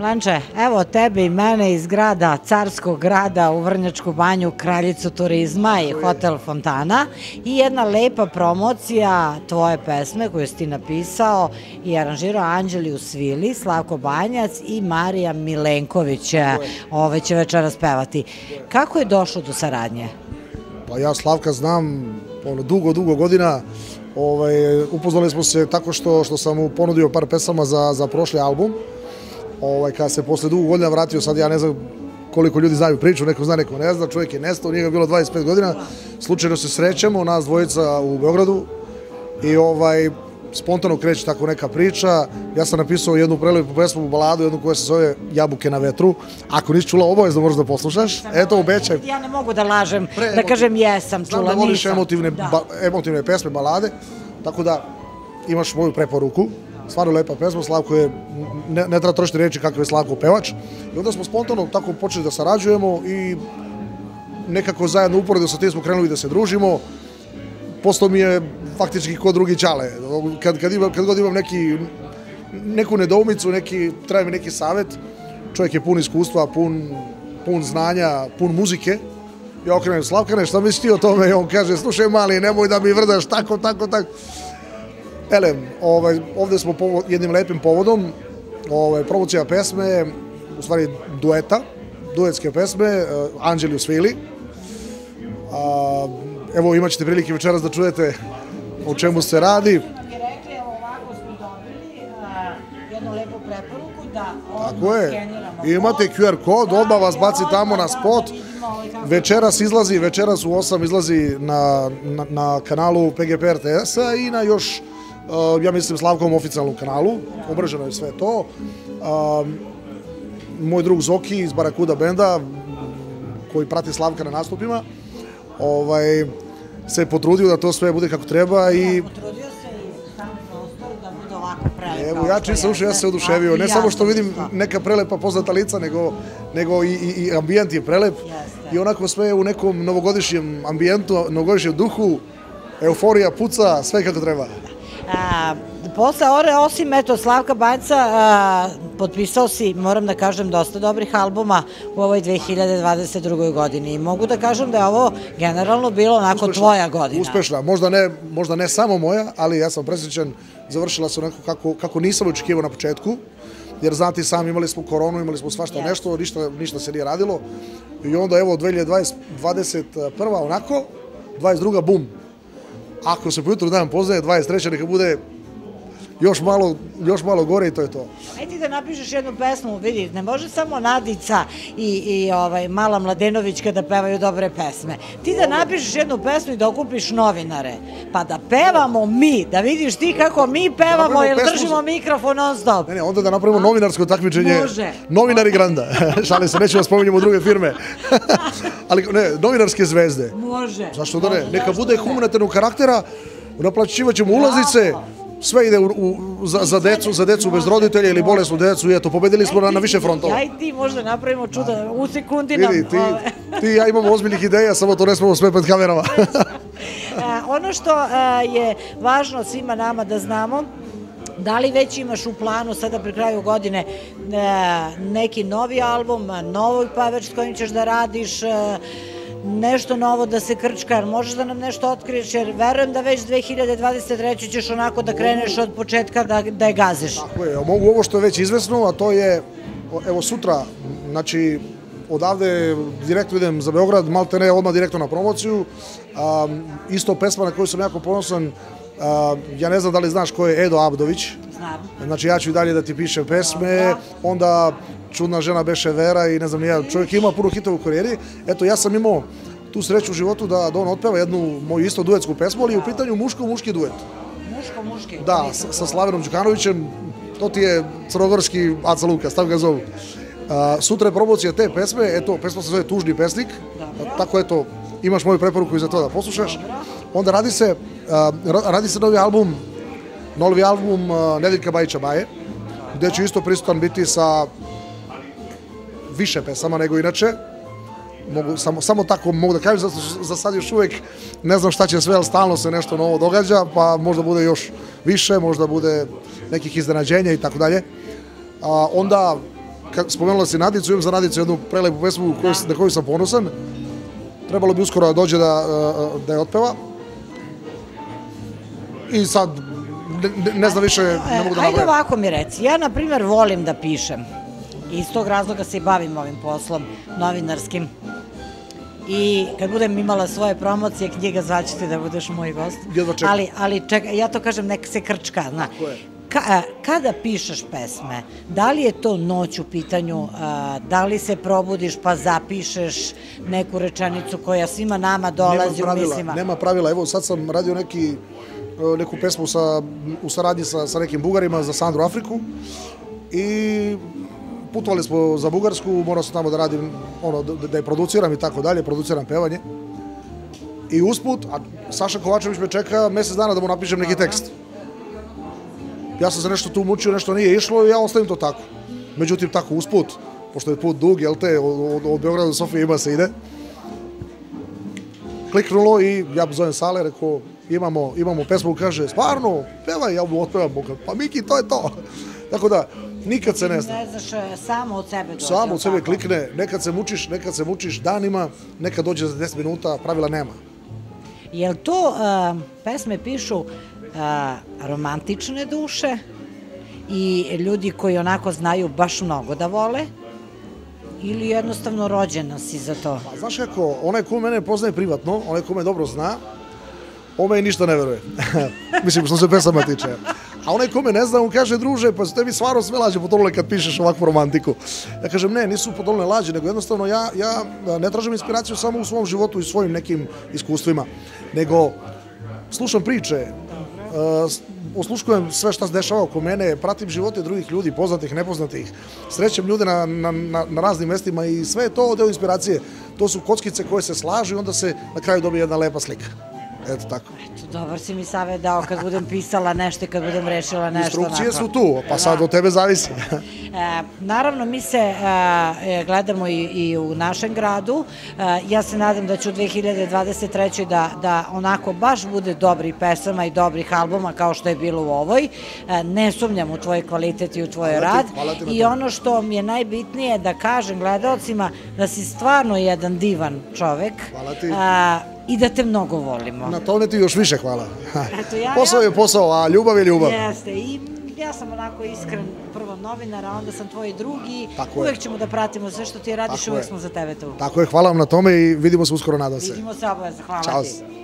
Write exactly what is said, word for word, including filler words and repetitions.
Milanče, evo tebe i mene iz grada, carskog grada u Vrnjačku banju, kraljicu turizma i hotel Fontana i jedna lepa promocija tvoje pesme koju si ti napisao i aranžirao Anđeli u svili, Slavko Banjac i Marija Milenković ove će večeras pevati. Kako je došlo do saradnje? Pa ja Slavka znam dugo, dugo godina. Upoznali smo se tako što sam mu ponudio par pesama za prošli album. Kada se posle dugo godina vratio, sad ja ne znam koliko ljudi znaju priču, neko zna, neko ne zna, čovjek je nestao, nije ga bilo dvadeset pet godina, slučajno se srećemo, nas dvojica u Beogradu i spontano kreće tako neka priča. Ja sam napisao jednu prelepu pesmu, baladu, jednu koja se zove Jabuke na vetru. Ako nisi čula, obavezno možeš da poslušaš. Eto, obećaj. Ja ne mogu da lažem, da kažem jesam čula, nisam. Znam da voliš emotivne pesme, balade, tako da imaš moju preporuku. Stvarno lepa pesma, Slavko je, ne treba trošiti reći kakav je Slavko pevač. I onda smo spontano tako počeli da sarađujemo i nekako zajedno uporedo sa tim smo krenuli da se družimo. Postao mi je faktički ko drugi ćale. Kad god imam neku nedoumicu, treba mi neki savjet, čovjek je pun iskustva, pun znanja, pun muzike. Ja okrenem, Slavkane, šta misliš ti o tome? I on kaže, slušaj mali, nemoj da mi vrdaš tako, tako, tako. Ele, ovde smo jednim lepim povodom, promocija pesme, u stvari dueta, duetske pesme, Anđeli u svili. Evo, imat ćete prilike večeras da čujete o čemu se radi. Kad bi rekli, evo ovako smo dobili jednu lepu preporuku da odmah skeniramo. Imate Q R kod, odmah vas baci tamo na spot. Večeras izlazi, večeras u osam izlazi na kanalu P G P R T S-a i na još, ja mislim, Slavkovom oficijalnom kanalu. Omreženo je sve to. Moj drug Zoki iz Barakuda benda, koji prati Slavka na nastupima, se je potrudio da to sve bude kako treba i... Potrudio se i sam prostor da bude ovako prelepa. Evo, ja čim sam ušao, ja sam se oduševio. Ne samo što vidim neka prelepa poznata lica, nego i ambijent je prelep. I onako sve u nekom novogodišnjem ambijentu, novogodišnjem duhu, euforija, puca, sve kako treba. Posle ore, osim eto Slavka Banjca, potpisao si, moram da kažem, dosta dobrih albuma u ovoj dve hiljade dvadeset drugoj godini i mogu da kažem da je ovo generalno bilo onako tvoja godina. Uspešna, možda ne samo moja, ali ja sam presrećan, završila se onako kako nisam očekivao na početku, jer znate i sam, imali smo koronu, imali smo svašta nešto, ništa se nije radilo i onda evo dve hiljade dvadeset prva onako, dvadeset druga bum. Ako se po jutru dan poznaje, dvadeset treća neka bude još malo gore i to je to. Ajde da napišeš jednu pesmu, vidi, ne može samo Nadica i Mala Mladenović kada pevaju dobre pesme. Ti da napišeš jednu pesmu i da okupiš novinare, pa da pevamo mi, da vidiš ti kako mi pevamo jer držimo mikrofon non stop. Ne, ne, onda da napravimo novinarsko takmičenje. Može. Novinari Granda. Šalim se, nećemo spominjemo druge firme. Ali ne, novinarske zvezde. Može. Zašto da ne? Neka bude humanitarnog karaktera, naplaćivat ćemo ulaznice, sve ide za decu bez roditelja ili bolesnu decu i eto, pobedili smo na više frontova. Ja i ti možda napravimo čudo, u sekundi nam... Vidi, ti i ja imamo ozbiljnih ideja, samo to ne smemo sve pred kamerama. Ono što je važno svima nama da znamo, da li već imaš u planu sada pri kraju godine neki novi album, novi pevač s kojim ćeš da radiš, nešto novo da se krčka, jer možeš da nam nešto otkriješ, jer verujem da već dve hiljade dvadeset treće ćeš onako da kreneš od početka da je gaziš. Tako je, mogu ovo što je već izvesno, a to je, evo sutra, znači odavde direktno idem za Beograd, malte ne odmah direktno na promociju, isto pesma na koju sam jako ponosan, ja ne znam da li znaš ko je Edo Abdović. Znam. Znači ja ću i dalje da ti pišem pesme, onda Čudna žena beše Vera i ne znam, čovjek ima puno hitova u karijeri. Eto, ja sam imao tu sreću u životu da on otpeva jednu moju isto duetsku pesmu, ali je u pitanju muško-muški duet. Muško-muški? Da, sa Slavenom Đukanovićem, to ti je crnogorski Aca Lukas, tako ga zovu. Sutra je promocija te pesme, eto, pesma se zove Tužni pesnik, tako eto, imaš moju preporuku i za to da poslušaš. Onda radi se, radi se novi album, novi album Nedeljka Bajića Baje, gde ću isto prisutan biti sa više pesama nego inače. Samo tako mogu da kažem, za sad još uvek ne znam šta će sve, ali stalno se nešto novo događa, pa možda bude još više, možda bude nekih iznenađenja i tako dalje. Onda spomenula si Nadicu, imam za Nadicu jednu prelepu pesmu na koju sam ponosan. Trebalo bi uskoro da dođe da je otpeva. I sad, ne znam više, ne mogu da nabrajam. Ajde ovako mi reci, ja na primjer volim da pišem. Iz tog razloga se i bavim ovim poslom novinarskim. I kad budem imala svoje promocije, knjiga, zvaću ti da budeš moj gost. Ali čekaj, ja to kažem, neka se krčka, zna. Kada pišeš pesme, da li je to noć u pitanju, da li se probudiš pa zapišeš neku rečenicu koja svima nama dolazi u mislima? Nema pravila, evo sad sam radio neku pesmu u saradnji sa nekim Bugarima za Sandru Afriku i putovali smo za Bugarsku, morao sam tamo da radim, da je produciram i tako dalje, produciram pevanje. I usput, a Saša Kovačević me čeka mesec dana da mu napišem neki tekst. Ja sam se nešto tu mučio, nešto nije išlo i ja ostavim to tako. Međutim, tako usput, pošto je put dug, jel te, od Beograda do Sofije ima se ide. Kliknulo i ja zovem Sale, rekao, imamo pesmu, kaže, stvarno, pevaj, ja mu otpevam, pa Miki, to je to. Tako da, nikad se ne zna. Ne znaš, samo od sebe dođe. Samo od sebe klikne, nekad se mučiš, nekad se mučiš danima, nekad dođe za deset minuta, pravila nema. Jel to pesme pišu romantične duše i ljudi koji onako znaju baš mnogo da vole ili jednostavno rođena si za to? Znaš kako, onaj ko mene poznaje privatno, onaj ko me dobro zna, on me ništa ne veruje. Mislim, što se pesama tiče. A onaj ko me ne zna, on kaže, druže, pa su tebi stvarno sve lađe potolile kad pišeš ovakvu romantiku. Ja kažem, ne, nisu potolile lađe, nego jednostavno ja ne tražim inspiraciju samo u svom životu i svojim nekim iskustvima, nego slušam priče, osluškujem sve šta se dešava oko mene, pratim živote drugih ljudi, poznatih, nepoznatih, srećem ljude na raznim mestima i sve je to deo inspiracije. To su kockice koje se slažu i onda se na kraju dobije jedna lepa slika. Eto tako. Eto, dobar si mi savjet dao kad budem pisala nešto i kad budem rešila nešto. Instrukcije su tu, pa sad od tebe zavisi. Naravno, mi se gledamo i u našem gradu. Ja se nadam da ću u dve hiljade dvadeset trećoj da onako baš bude dobrih pesama i dobrih albuma kao što je bilo u ovoj. Ne sumnjam u tvoj kvalitet i u tvoj rad. I ono što mi je najbitnije da kažem gledalcima da si stvarno jedan divan čovek. Hvala ti. I da te mnogo volimo. Na tome ti još više hvala. Posao je posao, a ljubav je ljubav. Jeste, i ja sam onako iskren, prvo novinar, a onda sam tvoj drugi. Uvek ćemo da pratimo sve što ti radiš, uvek smo za tebe tu. Tako je, hvala vam na tome i vidimo se uskoro, nadam se. Vidimo se, obavezno, hvala ti.